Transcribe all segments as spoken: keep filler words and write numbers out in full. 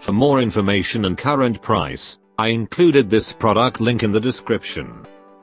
For more information and current price, I included this product link in the description.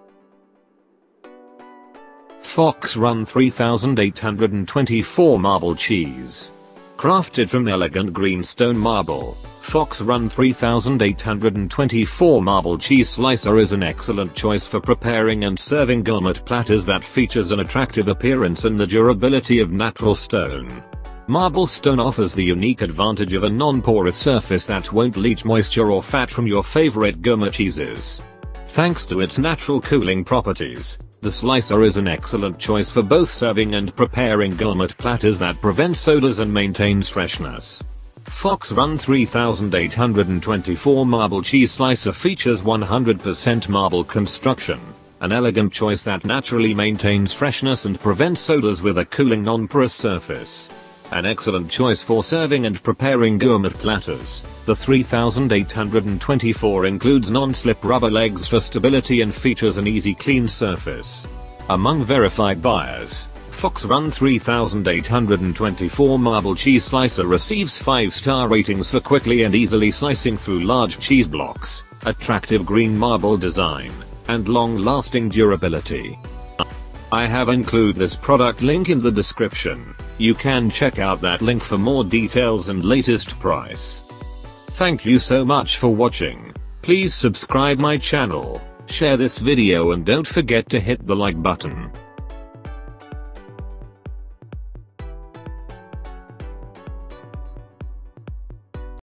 Fox Run three thousand eight hundred twenty-four Marble Cheese. Crafted from elegant greenstone marble, Fox Run three thousand eight hundred twenty-four Marble Cheese Slicer is an excellent choice for preparing and serving gourmet platters that features an attractive appearance and the durability of natural stone. Marble stone offers the unique advantage of a non-porous surface that won't leach moisture or fat from your favorite gourmet cheeses. Thanks to its natural cooling properties, the slicer is an excellent choice for both serving and preparing gourmet platters that prevents odors and maintains freshness. Fox Run three thousand eight hundred twenty-four Marble Cheese Slicer features one hundred percent marble construction, an elegant choice that naturally maintains freshness and prevents odors with a cooling non-porous surface. An excellent choice for serving and preparing gourmet platters, the three thousand eight hundred twenty-four includes non-slip rubber legs for stability and features an easy clean surface. Among verified buyers, Fox Run three thousand eight hundred twenty-four Marble Cheese Slicer receives five star ratings for quickly and easily slicing through large cheese blocks, attractive green marble design, and long-lasting durability. I have included this product link in the description. You can check out that link for more details and latest price. Thank you so much for watching. Please subscribe my channel, share this video and don't forget to hit the like button.